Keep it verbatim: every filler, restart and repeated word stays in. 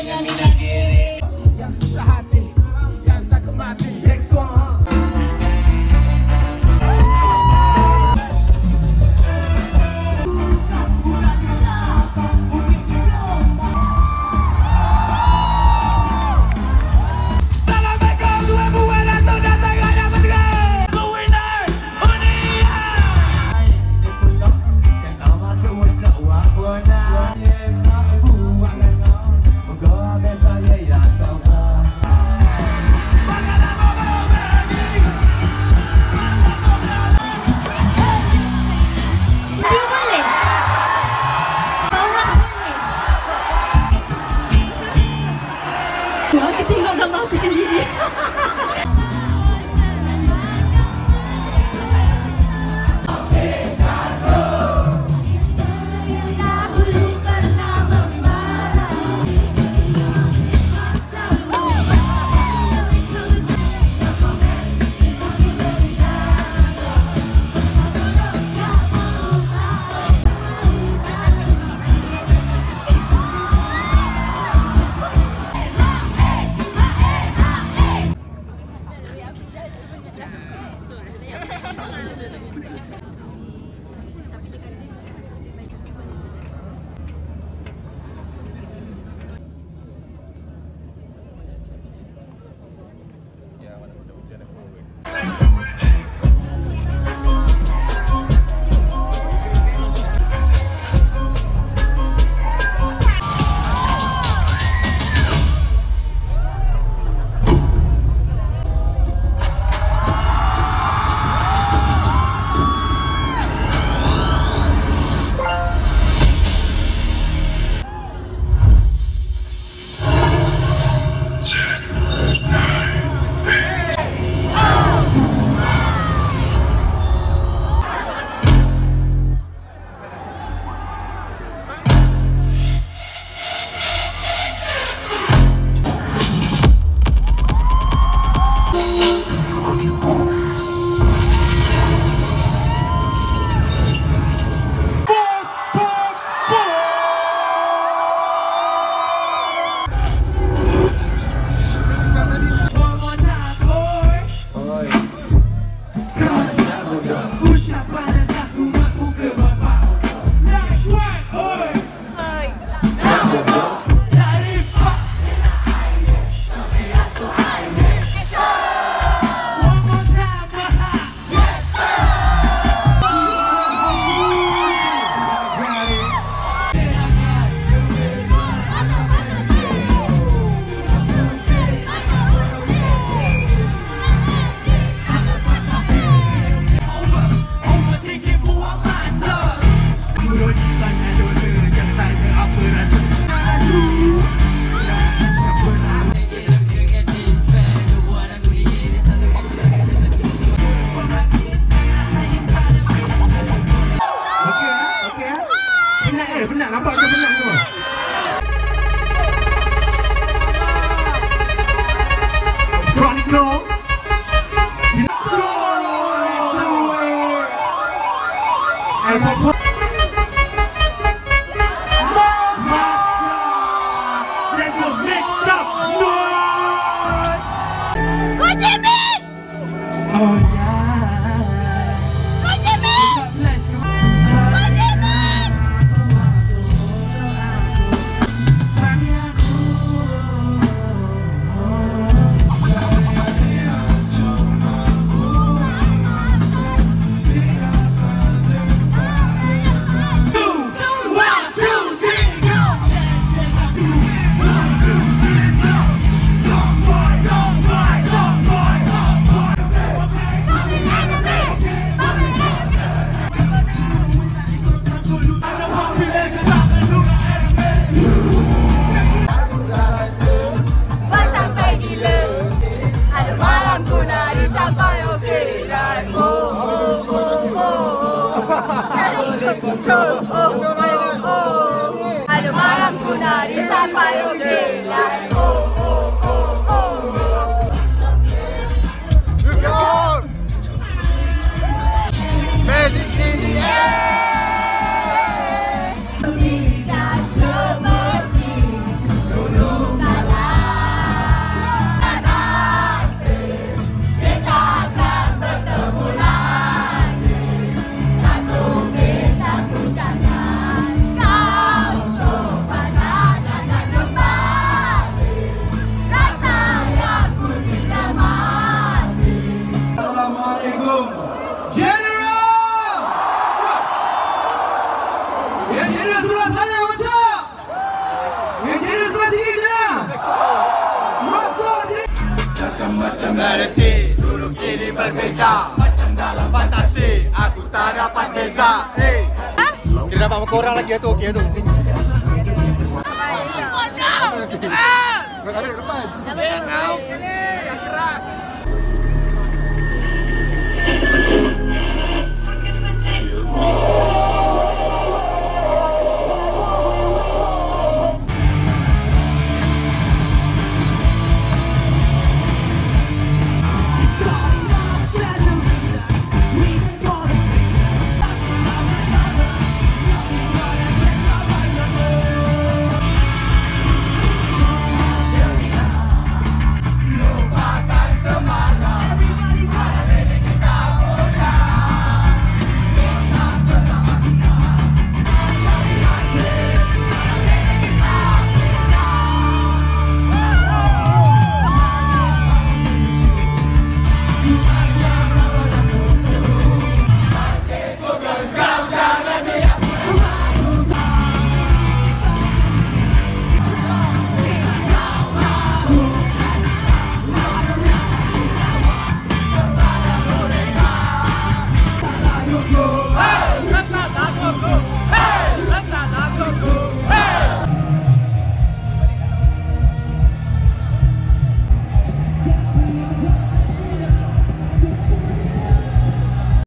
dengan minat diri. Yang susah hati, yang takut mati. Next one. Aku tengok gambar aku sendiri. Penat, nampak macam penat semua. Chronic no. Let's go next up. Go Jimin! Oh yeah. Go Jimin! Go Jimin! Oh, oh, oh. Ada malam ku nari sampai okelan. Oh, oh, oh, oh. Look on! Magic in the air! Tidak seperti dulu. Engineer sebelah sana, what's up? Engineer sebelah sini kena. Macam realiti, dulu kini berbeza. Macam dalam fantasi, aku tak dapat beza. Hey. Kira dapat muka orang lagi tu, okey tu. Oh no! Ah! Kau tak ada depan. Dapat kau. Yang keras.